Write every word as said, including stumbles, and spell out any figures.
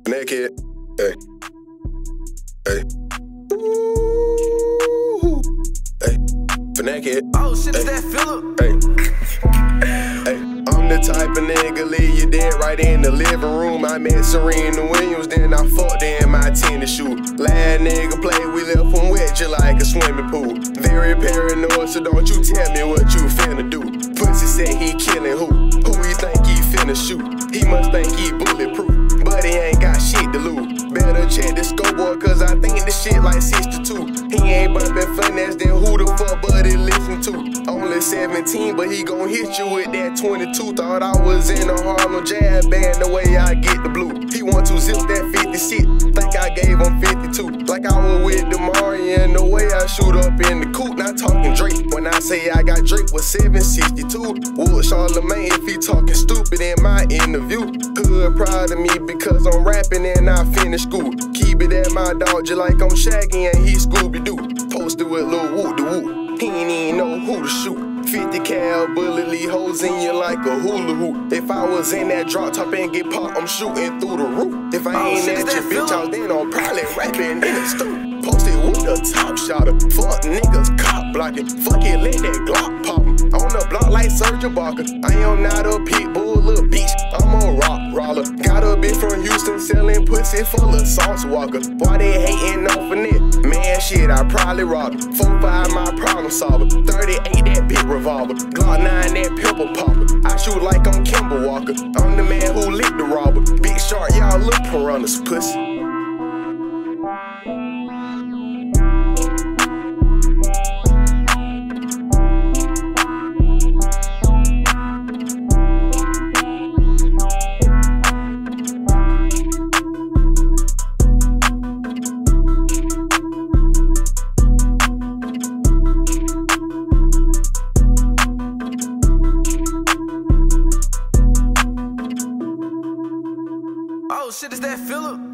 Naked. Hey. Hey. Ooh. Hey. For naked. Oh shit, is hey. that Phillip? Hey. Hey. I'm the type of nigga leave you dead right in the living room. I met Serena Williams, then I fucked her in my tennis shoe. Last nigga play, we left him wet just like a swimming pool. Very paranoid, so don't you tell me what you finna do. Pussy said he killing who? Who he think he finna shoot? He must think he bulletproof, but he ain't got shit to lose. Better check the scoreboard, cause I think this shit like sixty-two. He ain't bumpin' Finesse, then who the fuck buddy listen to? Only seventeen, but he gon' hit you with that twenty-two. Thought I was in a Harlem jazz band, the way I get the blue. He want to zip that fifty shit, think I gave him fifty-two. Like I was with DeMarion, the way I shoot up in the coupe. Not talking Drake, when I say I got Drake with seven sixty-two. Wood Charlemagne if he talking stupid in my interview. Hood proud of me because I'm rapping and I finished school. Keep it at my dog just like I'm Shaggy and he Scooby-Doo. Posted with Lil Woot the Woot, he ain't even know who to shoot. fifty cal bullet leave holes in you like a hula hoop. If I was in that drop top and get popped, I'm shooting through the roof. If I oh, ain't shit, at your bitch house, then I'm probably rapping in the stoop. Posted with a top shotter, fuck niggas cop blocking. Fuck it, let that Glock pop 'em. On the block like Sergeant Barker. I am not a pit bull, little bitch, I'm a rock roller. Got a bitch from Houston selling pussy full of sauce walker. Why they hating on Finesse? Man, shit, I probably robbed him. four five my problem solver. thirty-eight that big revolver. Glock nine that pimple popper. I shoot like I'm Kimber Walker. I'm the man who lit the robber. Big shark, y'all look piranhas, pussy. Oh shit, is that Phillip?